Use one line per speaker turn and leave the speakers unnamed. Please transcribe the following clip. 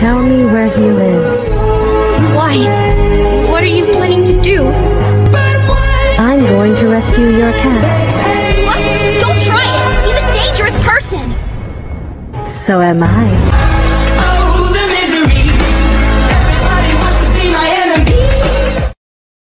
Tell me where he lives.
Why? What are you planning to do?
I'm going to rescue your cat.
What? Don't try it! He's a dangerous person!
So am I.